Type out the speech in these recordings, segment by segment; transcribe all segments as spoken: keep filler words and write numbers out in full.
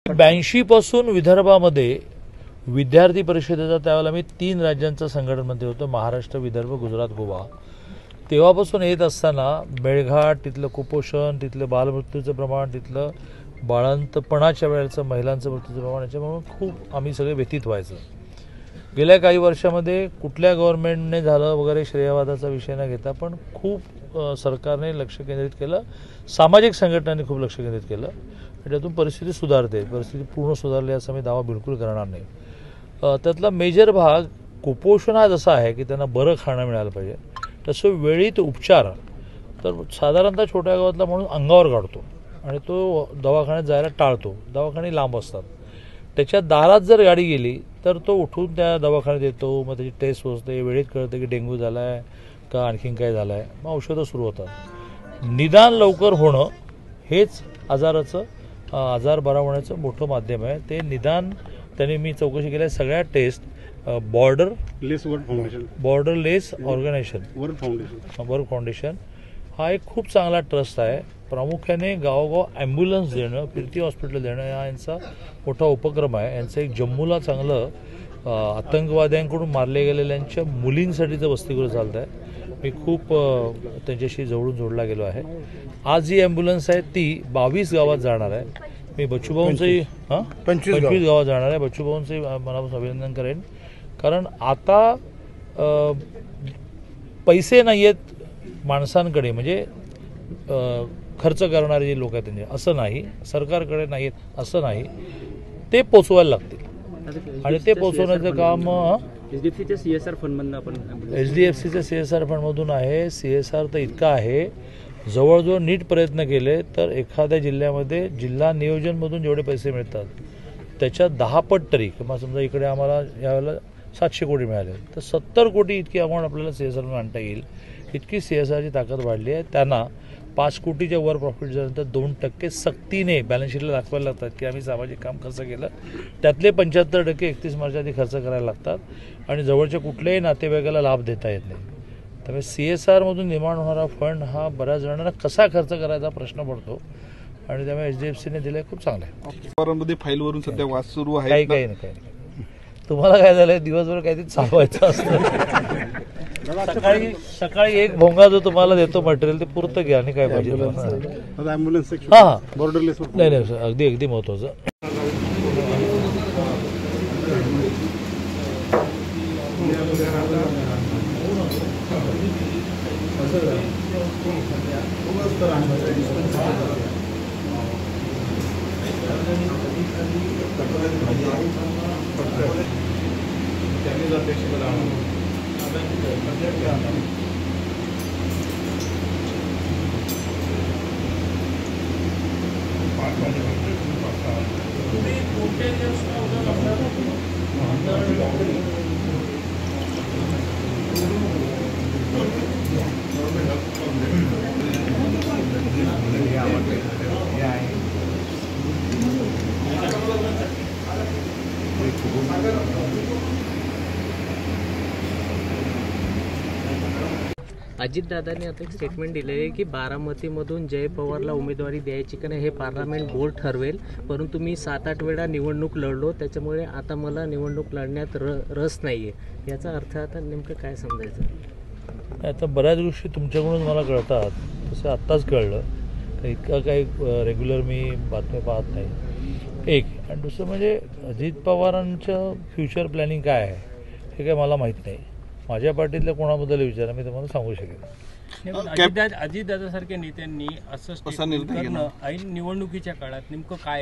ब्याऐंशी पासून विदर्भामध्ये विद्यार्थी परिषदेचा त्यावेळेला मी तीन राज्यांचा संघटनमध्ये होतो, महाराष्ट्र, विदर्भ, गुजरात, गोवा. तेव्हापासून येत असताना मेळघाट, तिथलं कुपोषण, तिथलं बालमृत्यूचं प्रमाण, तिथलं बाळंतपणाच्या वेळेचं महिलांचं मृत्यूचं प्रमाण, याच्यामुळे खूप आम्ही सगळे व्यथित व्हायचं. गेल्या काही वर्षामध्ये कुठल्या गव्हर्नमेंटने झालं वगैरे श्रेयवादाचा विषय न घेता पण खूप सरकारने लक्ष केंद्रित केलं, सामाजिक संघटनांनी खूप लक्ष केंद्रित केलं. त्यातून परिस्थिती सुधारते, परिस्थिती पूर्ण सुधारली असं मी दावा बिलकुल करणार नाही. त्यातला मेजर भाग कुपोषण हा जसा आहे की त्यांना बरं खाणं मिळालं पाहिजे, तसं वेळीत उपचार. तर साधारणतः छोट्या गावातला माणूस अंगावर काढतो आणि तो दवाखान्यात जायला टाळतो, दवाखाने लांब असतात. त्याच्या दारात जर गाडी गेली तर तो उठून त्या दवाखान्यात येतो, मग त्याची टेस्ट होते, वेळेत कळतं की डेंग्यू झाला आहे का आणखीन काय झालं आहे, मग औषधं सुरू होतात. निदान लवकर होणं हेच आजाराचं आजार बरा होण्याचं मोठं माध्यम आहे. ते निदान त्यांनी मी चौकशी केल्या सगळ्या test Borderless World Foundation Borderless Organisation World Foundation World Foundation हा एक खूप चांगला ट्रस्ट आहे. प्रामुख्याने गावोगाव ॲम्ब्युलन्स देणं, फिरती हॉस्पिटल देणं हा यांचा मोठा उपक्रम आहे. यांचं एक जम्मूला चांगलं आतंकवाद्यांकडून मारले गेलेल्यांच्या मुलींसाठीचं वसतिगृह चालतं आहे. मी खूप त्यांच्याशी जवळून जोडला गेलो आहे. आज जी ॲम्ब्युलन्स आहे ती बावीस गावात जाणार आहे. मी बच्चूभाऊंचंही हां पंचवीस गावात जाणार आहे. बच्चूभाऊंचंही मनापासून अभिनंदन करेन, कारण आता पैसे नाही आहेत माणसांकडे, म्हणजे खर्च करणारे जे लोक आहेत त्यांचे, असं नाही, सरकारकडे नाही आहेत असं नाही, ते पोचवायला लागतील आणि ते पोचवण्याचं काम एचडीएफसीच्या सीएसआर फंडमधून आपण एचडीएफसीच्या सीएसआर फंडमधून आहे. सीएसआर तर इतका आहे, जवळजवळ नीट प्रयत्न केले तर एखाद्या जिल्ह्यामध्ये जिल्हा नियोजनमधून जेवढे पैसे मिळतात त्याच्या दहा पट तरी, किंवा समजा इकडे आम्हाला यावेळेला सातशे कोटी मिळाले तर सत्तर कोटी इतकी अमाऊंट आपल्याला सीएसआरमधून आणता येईल. इतकी सीएसआरची ताकद वाढली आहे. त्यांना पाच कोटीच्या वर प्रॉफिट झाल्यानंतर दोन टक्के सक्तीने बॅलन्स शीटला दाखवायला लागतात की आम्ही सामाजिक काम खर्च केलं. त्यातले पंच्याहत्तर टक्के एकतीस मार्च आधी खर्च करायला लागतात आणि जवळच्या कुठल्याही नातेवाईकाला लाभ देता येत नाही. त्यामुळे सी एस आरमधून निर्माण होणारा फंड हा बऱ्याच जणांना कसा खर्च करायचा प्रश्न पडतो आणि त्यामुळे एच डी एफ सीने दिलाय, खूप चांगला आहे. फाईलवरून सध्या वाद सुरू आहे. काही काही नाही काही नाही तुम्हाला काय झालंय, दिवसभर काहीतरी चालवायचं असतं. सकाळी सकाळी एक भोंगा जो तुम्हाला देतो मटेरियल ते पुरतं घ्या आणि काय पाहिजे. हा हा बॉर्डरलेस नाही नाही अगदी अगदी महत्वाचं. अजितदादांनी आता एक स्टेटमेंट दिले आहे की बारामतीमधून जय पवारला उमेदवारी द्यायची का नाही हे पार्लमेंट बोर्ड ठरवेल, परंतु मी सात आठ वेळा निवडणूक लढलो त्याच्यामुळे आता मला निवडणूक लढण्यात र रस नाही आहे. याचा अर्थ आता नेमकं काय समजायचं? आता बऱ्याच गोष्टी तुमच्याकडून मला कळतात, तसं आत्ताच कळलं. इतका काही रेग्युलर मी बातम्या पाहत नाही, एक. आणि दुसरं म्हणजे अजित पवारांचं फ्युचर प्लॅनिंग काय आहे हे काय मला माहीत नाही. माझ्या पार्टीतल्या कोणाबद्दल विचारा, मी तुम्हाला सांगू शकेन. अजितदादासारख्या नेत्यांनी असं करणं ऐन निवडणुकीच्या काळात नेमकं काय?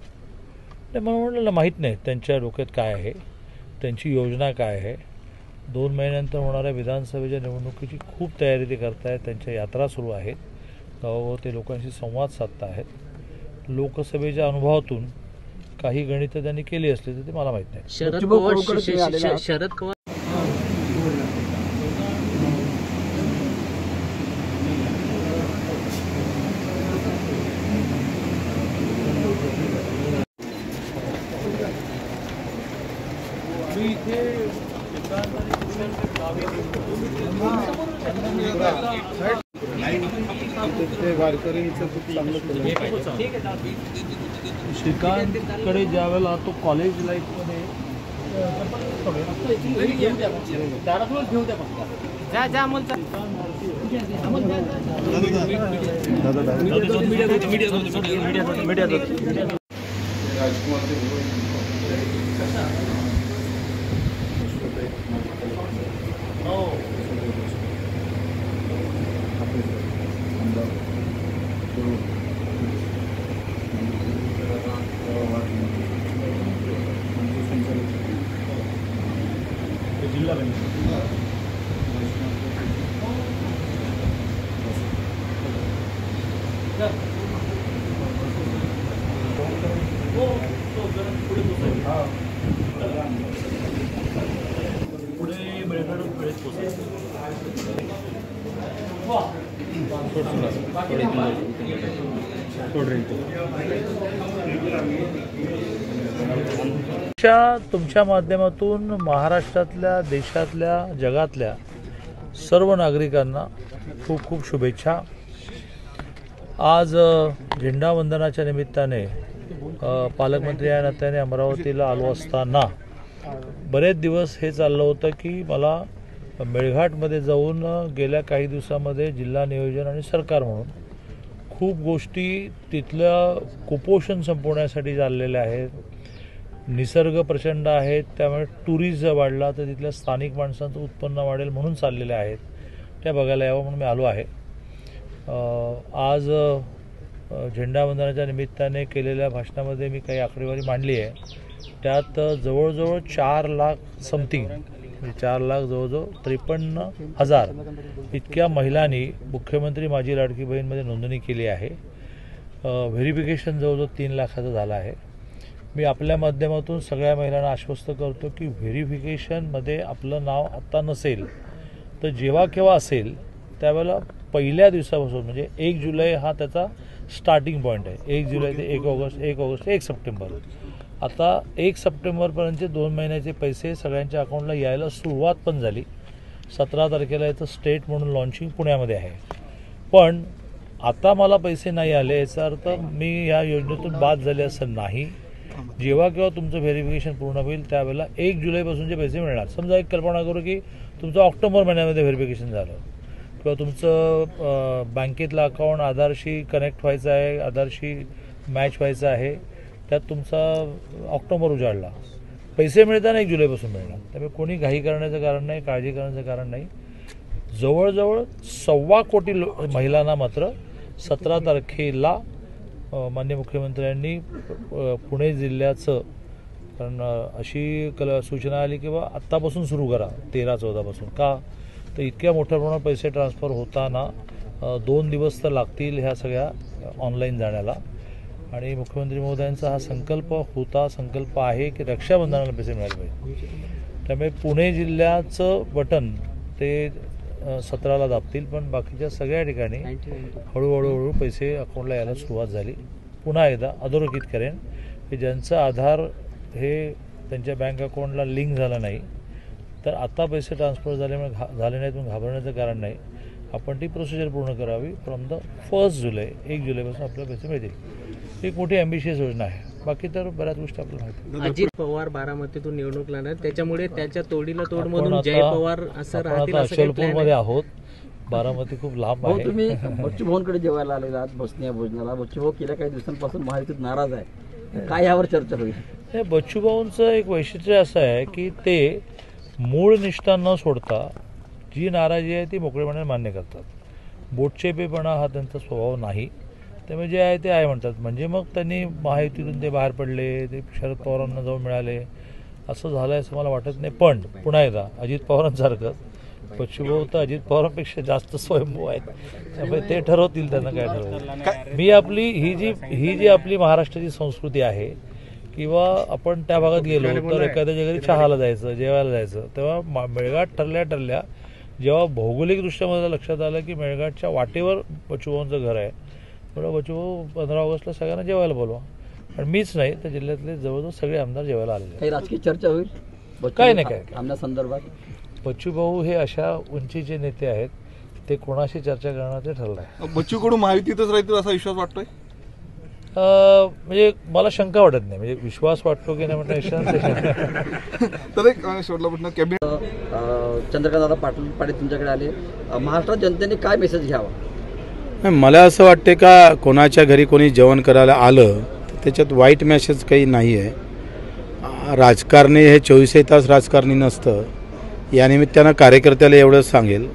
नाही, मला म्हटलं माहीत नाही त्यांच्या डोक्यात काय आहे, त्यांची योजना काय आहे. दोन महिन्यानंतर होणाऱ्या विधानसभेच्या निवडणुकीची खूप तयारी ते करतायत. त्यांच्या यात्रा सुरू आहेत, गावागाव ते लोकांशी संवाद साधत आहेत. लोकसभेच्या अनुभवातून काही गणितं त्यांनी केली असली तर ते मला माहीत नाही. शरद पवार शरद पवार वारकऱ्यांचं खूप चांगलं केलं. श्रीकांतकडे ज्या वेळेला तो कॉलेज लाईफमध्ये जिल्हा पुढे मेळघाट वेळेत पोहोचेल. तुमच्या माध्यमातून महाराष्ट्रातल्या, देशातल्या, जगातल्या सर्व नागरिकांना खूप खूप शुभेच्छा. आज झेंडावंदनाच्या निमित्ताने पालकमंत्री या नात्याने अमरावतीला आलो असताना बरेच दिवस हे चाललं होतं की मला मेळघाटमध्ये जाऊन गेल्या काही दिवसामध्ये जिल्हा नियोजन आणि सरकार म्हणून खूप गोष्टी तिथलं कुपोषण संपवण्यासाठी चाललेल्या आहेत. निसर्ग प्रचंड आहेत, त्यामुळे टुरिझम वाढला तर तिथल्या स्थानिक माणसांचं उत्पन्न वाढेल म्हणून चाललेले आहेत. त्या बघायला यावं म्हणून मी आलो आहे. आज झेंडावंदनाच्या निमित्ताने केलेल्या भाषणामध्ये मी काही आकडेवारी मांडली आहे. त्यात जवळजवळ चार लाख समथिंग म्हणजे चार लाख जवळजवळ त्रेपन्न हजार इतक्या महिलांनी मुख्यमंत्री माझी लाडकी बहीणमध्ये नोंदणी केली आहे. व्हेरिफिकेशन जवळजवळ तीन लाखाचं झालं आहे. मी आपल्या माध्यमातून सगळ्या महिलांना आश्वस्त करतो की व्हेरिफिकेशनमध्ये आपलं नाव आत्ता नसेल तर जेव्हा केव्हा असेल त्यावेळेला पहिल्या दिवसापासून म्हणजे एक जुलै हा त्याचा स्टार्टिंग पॉईंट आहे. एक जुलै ते एक ऑगस्ट एक ऑगस्ट एक सप्टेंबर आता एक सप्टेंबरपर्यंतचे दोन महिन्याचे पैसे सगळ्यांच्या अकाउंटला यायला सुरुवात पण झाली. सतरा तारखेला याचं स्टेट म्हणून लॉन्चिंग पुण्यामध्ये आहे. पण आता मला पैसे नाही आले याचा अर्थ मी या योजनेतून बाद झाले असं नाही. जेव्हा केव्हा तुमचं व्हेरिफिकेशन पूर्ण होईल त्यावेळेला एक जुलैपासूनचे पैसे मिळणार. समजा एक कल्पना करू की तुमचं ऑक्टोबर महिन्यामध्ये व्हेरिफिकेशन झालं किंवा तुमचं बँकेतलं अकाउंट आधारशी कनेक्ट व्हायचं आहे, आधारशी मॅच व्हायचं आहे, त्यात तुमचा ऑक्टोबर उजाडला, पैसे मिळताना एक जुलैपासून मिळणार. त्यामुळे कोणी घाई करण्याचं कारण नाही, काळजी करण्याचं कारण नाही. जवळजवळ सव्वा कोटी लो महिलांना मात्र सतरा तारखेला माननीय मुख्यमंत्र्यांनी पुणे जिल्ह्याचं, कारण अशी कल सूचना आली की बा आत्तापासून सुरू करा तेरा चौदापासून. का तर इतक्या मोठ्या प्रमाणात पैसे ट्रान्सफर होताना दोन दिवस तर लागतील ह्या सगळ्या ऑनलाईन जाण्याला. आणि मुख्यमंत्री महोदयांचा हा संकल्प होता, संकल्प आहे की रक्षाबंधनाला पैसे मिळाले पाहिजे. त्यामुळे पुणे जिल्ह्याचं बटन ते सतराला दाबतील, पण बाकीच्या सगळ्या ठिकाणी हळूहळू हळू पैसे अकाउंटला यायला सुरुवात झाली. पुन्हा एकदा अधोरेखित करेन की ज्यांचं आधार हे त्यांच्या बँक अकाउंटला लिंक झालं नाही तर आता पैसे ट्रान्सफर झाल्यामुळे घा झाले नाहीत म्हणून घाबरण्याचं कारण नाही. आपण ती प्रोसिजर पूर्ण करावी. फ्रॉम द फर्स्ट जुलै एक जुलैपासून आपल्याला पैसे मिळतील. एक मोठी ॲम्बिशियस योजना आहे. बाकी तर बऱ्याच गोष्टी आपल्याला माहिती. अजित पवार बारामतीतून निवडणूक लढणार, त्याच्यामुळे त्याच्या तोडीला तोड म्हणून जय पवार असं राहतील. अचलपूरमध्ये आहोत, बारामती खूप लांब आहे. तुम्ही बच्चू भाऊंकडे जेवायला आलेला आहात बसण्या भोजनाला. बच्चू भाऊ गेल्या काही दिवसांपासून महायुतीत नाराज आहे, काय यावर चर्चा होईल? हे बच्चू भाऊंचं एक वैशिष्ट्य असं आहे की ते मूळ निष्ठा न सोडता जी नाराजी आहे ती मोकळेपणाने मान्य करतात. बोटचेपेपणा हा त्यांचा स्वभाव नाही. त्यामुळे जे आहे ते आहे म्हणतात. म्हणजे मग त्यांनी महायुतीतून ते बाहेर पडले, ते शरद पवारांना जाऊन मिळाले, असं झालं आहे असं मला वाटत नाही. पण पुन्हा एकदा अजित पवारांसारखं बच्चूभाऊ तर अजित पवारांपेक्षा जास्त स्वयंभू आहेत. त्यामुळे ते ठरवतील त्यांना काय ठरवतील. मी आपली ही जी ही जी आपली महाराष्ट्राची संस्कृती आहे किंवा आपण त्या भागात गेलो तर एखाद्याच्या घरी चहाला जायचं, जेवायला जायचं, तेव्हा मेळघाट ठरल्या ठरल्या जेव्हा भौगोलिकदृष्ट्या मला लक्षात आलं की मेळघाटच्या वाटेवर बच्चूभाऊंचं घर आहे, थोडं बच्चूभाऊ पंधरा ऑगस्टला सगळ्यांना जेवायला बोलवा. आणि मीच नाही तर जिल्ह्यातले जवळजवळ सगळे आमदार जेवायला आलेले. काही राजकीय चर्चा होईल काय नाही काय आमदार बच्चूभाऊ हे अशा उंचीचे नेते आहेत, ते कोणाशी चर्चा करणार ते ठरलं आहे. बच्चू कडू महायुतीतच राहतील असा विश्वास वाटतोय? अं, म्हणजे मला शंका वाटत नाही, म्हणजे विश्वास वाटतो की नाही म्हटलं. तर एक अं, शेवटला प्रश्न, कॅबिनेट अं, चंद्रकांत दादा पाटील पाटील तुमच्याकडे आले. अं, महाराष्ट्रात जनतेने काय मेसेज घ्यावा? नाही, मला असं वाटते का कोणाच्या घरी कोणी जेवण करायला आलं तर त्याच्यात वाईट मेसेज काही नाही आहे. आ, राजकारणी हे चोवीसही तास राजकारणी नसतं. या निमित्तानं कार्यकर्त्याला एवढंच सांगेल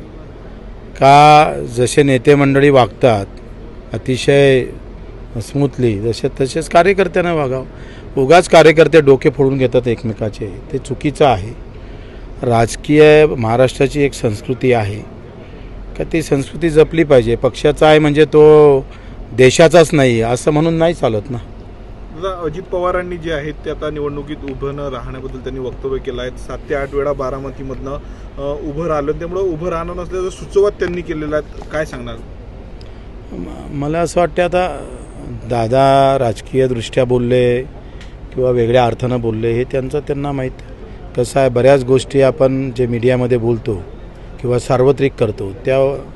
का जसे नेते मंडळी वागतात अतिशय स्मूथली, जसे तसेच कार्यकर्त्यांना वागावं. उगाच कार्यकर्ते डोके फोडून घेतात एकमेकाचे, ते चुकीचं आहे. राजकीय महाराष्ट्राची एक संस्कृती आहे का ती संस्कृती जपली पाहिजे. पक्षाचा आहे म्हणजे तो देशाचाच नाही असं म्हणून नाही चालत ना. दादा, अजित पवारांनी जे आहेत ते आता निवडणुकीत उभं न राहण्याबद्दल त्यांनी वक्तव्य केलं आहे. सात ते आठ वेळा बारामतीमधनं अं, उभं राहिलं, त्यामुळे उभं राहणं नसल्याचं सुचवत त्यांनी केलेलं आहे. काय सांगणार? म- मला असं वाटतं आता दादा राजकीयदृष्ट्या बोलले किंवा वेगळ्या अर्थानं बोलले हे त्यांचं त्यांना माहीत. कसं आहे, बऱ्याच गोष्टी आपण जे मीडियामध्ये बोलतो किंवा सार्वत्रिक करतो त्या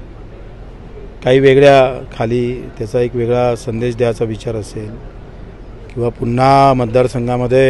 काही वेगळ्या खाली त्याचा एक वेगळा संदेश द्यायचा विचार असेल किंवा पुन्हा मतदारसंघामध्ये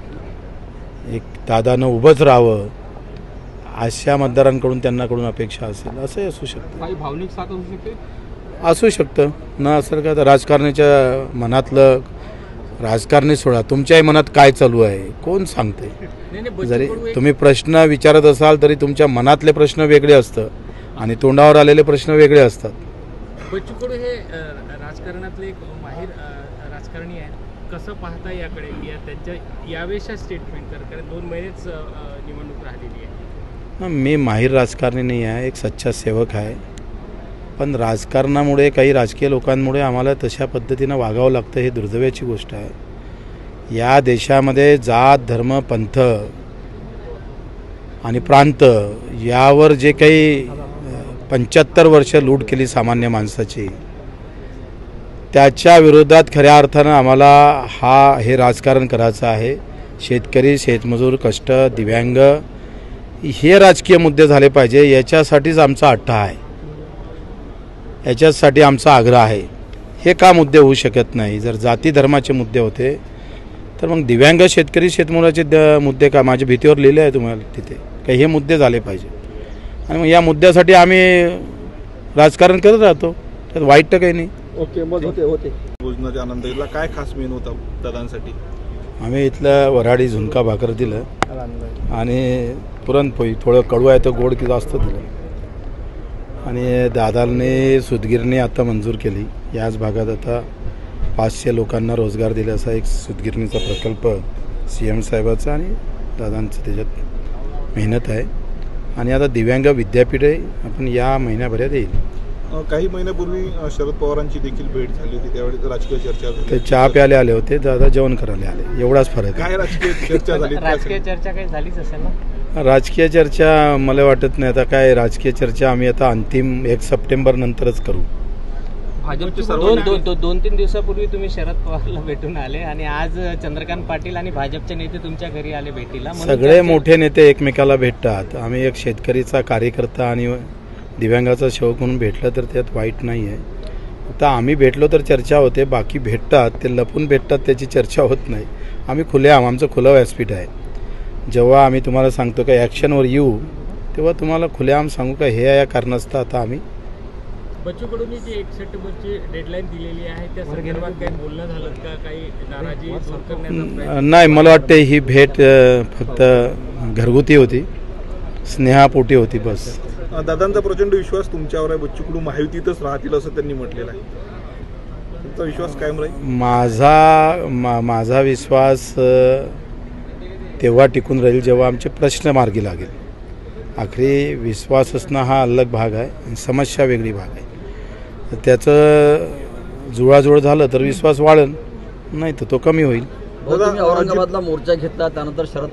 एक दादानं उभंच राहावं अशा मतदारांकडून त्यांनाकडून अपेक्षा असेल, असंही असू शकतं. काही भावनिक साथ असू शकते. असू शकतं न असेल का. तर राजकारण्याच्या मनातलं राजकारणी सोडा, तुमच्याही मनात काय चालू आहे कोण सांगते. जरी तुम्ही प्रश्न विचारत असाल तरी तुमच्या मनातले प्रश्न वेगळे असतं आणि तोंडावर आलेले प्रश्न वेगळे असतात. बच्चू कडू हे अ, राजकारणातले एक माहीर अ, राजकारणी आहे. कसं पाहता याकडे या त्यांच्या यावेळेच्या स्टेटमेंट तर कारण दोन महिनेच अ, निवडणूक राहिलेली आहे. मी माहीर राजकारणी नाही आहे, एक सच्चा सेवक आहे. पण राजकारणामुळे काही राजकीय लोकांमुळे आम्हाला तशा पद्धतीनं वागावं लागतं हे दुर्दैवाची गोष्ट आहे. या देशामध्ये जात धर्म पंथ आणि प्रांत यावर जे काही पंच्याहत्तर वर्ष लूट केली सामान्य माणसाची, त्याच्या विरोधात खऱ्या अर्थानं आम्हाला हा हे राजकारण करायचं आहे. शेतकरी, शेतमजूर, कष्ट, दिव्यांग हे राजकीय मुद्दे झाले पाहिजे, याच्यासाठीच आमचा अट्टा आहे, याच्यासाठी आमचा आग्रह आहे. हे का मुद्दे होऊ शकत नाही? जर जाती धर्माचे मुद्दे होते तर मग दिव्यांग, शेतकरी, शेतमजुराचे द मुद्दे का माझ्या भीतीवर लिहिले आहे तुम्हाला तिथे काही हे मुद्दे झाले पाहिजे. आणि मग या मुद्द्यासाठी आम्ही राजकारण करत राहतो, त्यात वाईट तर काही नाही. ओके, मग होते होते भोजनाचा आनंद घेतला. काय खास मेनू होता दादांसाठी? आम्ही इथलं वऱ्हाडी झुणका भाकर दिलं आणि पुरणपोळी, थोडं कडू आहे तर गोड की जास्त दिलं. आणि दादांनी सुतगिरणी आता मंजूर केली. याच भागात आता पाचशे लोकांना रोजगार दिल्याचा एक सुतगिरणीचा प्रकल्प सी एम साहेबाचा आणि दादांचं त्याच्यात मेहनत आहे. आणि आता दिव्यांग विद्यापीठही आपण या महिन्याभरात येईल. अं, काही महिन्यापूर्वी अं, शरद पवारांची देखील भेट झाली होती, त्यावेळी राजकीय चर्चा ते झाली. चहा प्यायला आले होते, दादा जेवण करायला आले, एवढाच फरक आहे. काय राजकीय चर्चा झाली? राजकीय चर्चा काही झालीच असेल ना. राजकीय चर्चा मला वाटत नाही. आता काय राजकीय चर्चा आम्ही आता अंतिम एक सप्टेंबर नंतरच करू. भाजपचे दोन दोन दोन दोन तीन दिवसापूर्वी तुम्ही शरद पवारला भेटून आले आणि आज चंद्रकांत पाटील आणि भाजपचे नेते तुमच्या घरी आले भेटीला. म्हणून सगळे चर्चा- मोठे नेते एकमेकाला भेटतात. आम्ही एक शेतकरीचा कार्यकर्ता आणि दिव्यांगाचा सेवक म्हणून भेटलं तर त्यात वाईट नाही आहे. आता आम्ही भेटलो तर चर्चा होते, बाकी भेटतात ते लपून भेटतात त्याची चर्चा होत नाही. आम्ही खुले आम आमचं खुलं व्यासपीठ आहे. जेव्हा आम्ही तुम्हाला सांगतो का ॲक्शनवर येऊ तेव्हा तुम्हाला खुलेआम सांगू का हे या कारणास्तव आता आम्ही. बच्चू कडूंनी जी एक सप्टेंबरची डेडलाईन दिलेली आहे त्या संदर्भात काही बोलणं झालं का? काही नाराजी दूर करण्याचा प्रयत्न? नाही, मला वाटते ही भेट अ, फक्त घरगुती होती, स्नेहापोटी होती बस. अं, दादांचा प्रचंड विश्वास तुमच्यावर आहे. बच्चू कडू महायुतीतच राहतील असं त्यांनी म्हटलेलं आहे. तुमचा विश्वास कायम राहील? माझा मा माझा विश्वास अ, तेव्हा टिकून राहील जेव्हा आमचे प्रश्न मार्गी लागेल. आखरी विश्वास असणं हा अलग भाग आहे आणि समस्या वेगळी भाग आहे. तर त्याचं जुळाजुळ झालं तर विश्वास वाढेल, नाही तर तो कमी होईल. भाऊ, तुम्ही औरंगाबादला मोर्चा घेतला, त्यानंतर शरद